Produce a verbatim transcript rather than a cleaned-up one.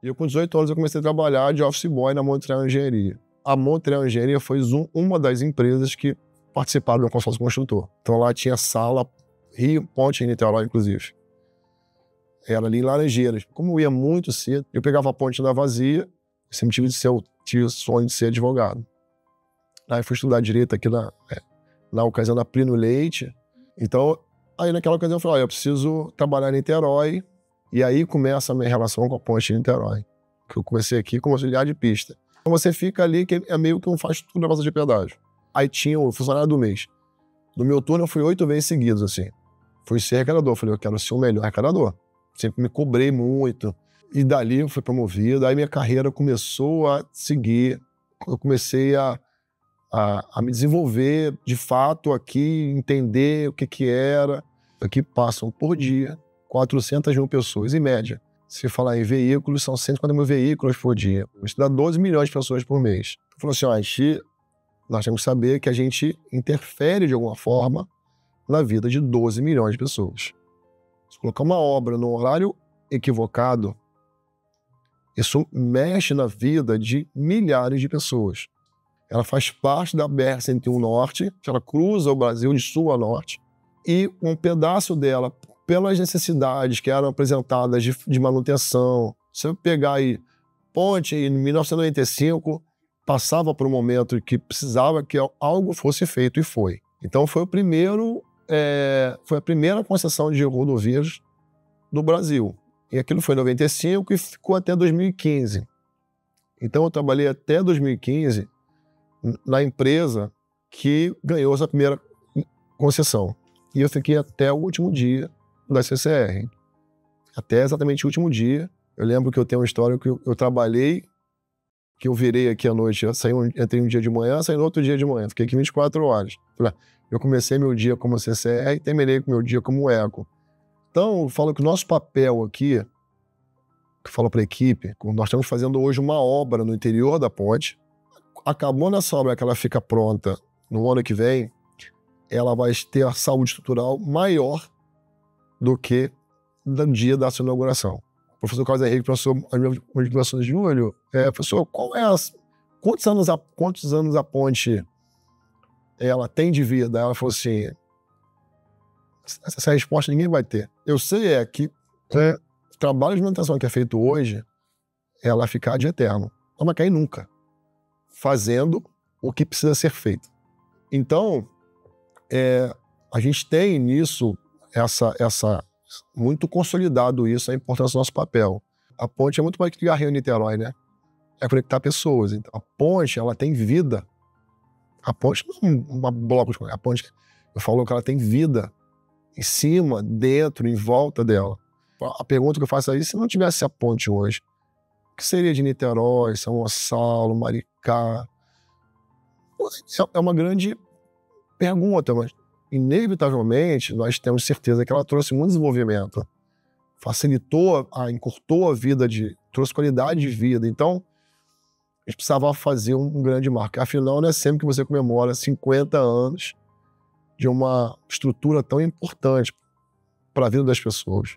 E eu, com dezoito anos, eu comecei a trabalhar de office boy na Montreal Engenharia. A Montreal Engenharia foi um, uma das empresas que participaram do meu consórcio construtor. Então lá tinha sala, Rio, Ponte em Niterói, inclusive. Era ali em Laranjeiras. Como eu ia muito cedo, eu pegava a ponte na vazia, sempre tive, de ser, tive o sonho de ser advogado. Aí fui estudar direito aqui na, na ocasião da Plínio Leite. Então, aí naquela ocasião eu falei, olha, eu preciso trabalhar em Niterói. E aí começa a minha relação com a ponte de Niterói. Que eu comecei aqui como auxiliar de pista. Então você fica ali, que é meio que um faz tudo na base de pedágio. Aí tinha o funcionário do mês. No meu turno eu fui oito vezes seguidos, assim. Fui ser arrecadador. Falei, eu quero ser o melhor arrecadador. Sempre me cobrei muito. E dali eu fui promovido. Aí minha carreira começou a seguir. Eu comecei a, a, a me desenvolver de fato aqui, entender o que que era. Aqui passam por dia quatrocentas mil pessoas, em média. Se falar em veículos, são cento e cinquenta mil veículos por dia. Isso dá doze milhões de pessoas por mês. Falou assim, ó, a gente, nós temos que saber que a gente interfere de alguma forma na vida de doze milhões de pessoas. Se colocar uma obra no horário equivocado, isso mexe na vida de milhares de pessoas. Ela faz parte da B R cento e um Norte, que ela cruza o Brasil de sul a norte, e um pedaço dela, pelas necessidades que eram apresentadas de, de manutenção. Se eu pegar aí, ponte em mil novecentos e noventa e cinco, passava por um momento que precisava que algo fosse feito e foi. Então foi o primeiro, é, foi a primeira concessão de rodovias do Brasil. E aquilo foi em noventa e cinco e ficou até dois mil e quinze. Então eu trabalhei até dois mil e quinze na empresa que ganhou essa primeira concessão. E eu fiquei até o último dia da C C R. Até exatamente o último dia. Eu lembro que eu tenho uma história que eu, eu trabalhei, que eu virei aqui à noite, eu saí um, entrei um dia de manhã, saí no outro dia de manhã. Fiquei aqui vinte e quatro horas. Eu comecei meu dia como C C R e terminei meu dia como eco. Então, eu falo que o nosso papel aqui, que eu falo para a equipe, nós estamos fazendo hoje uma obra no interior da ponte. Acabou nessa obra que ela fica pronta no ano que vem, ela vai ter a saúde estrutural maior do que no dia da sua inauguração. O professor Carlos Henrique, professor de Divulgação de Júlio, é, professor, qual é as, quantos, anos a, quantos anos a ponte ela tem de vida? Ela falou assim, essa resposta ninguém vai ter. Eu sei é que é, o trabalho de manutenção que é feito hoje, ela ficar de eterno. Não vai cair nunca. Fazendo o que precisa ser feito. Então, é, a gente tem nisso, essa, essa, muito consolidado isso, a importância do nosso papel. A ponte é muito mais que ligar Rio e Niterói, né? É conectar pessoas. Então, a ponte, ela tem vida. A ponte não é uma bloco de... A ponte, eu falo que ela tem vida em cima, dentro, em volta dela. A pergunta que eu faço aí, se não tivesse a ponte hoje, o que seria de Niterói, São Gonçalo, Maricá? É uma grande pergunta, mas inevitavelmente nós temos certeza que ela trouxe muito desenvolvimento, facilitou, a, encurtou a vida, de, trouxe qualidade de vida. Então, a gente precisava fazer um, um grande marco. Afinal, não é sempre que você comemora cinquenta anos de uma estrutura tão importante para a vida das pessoas.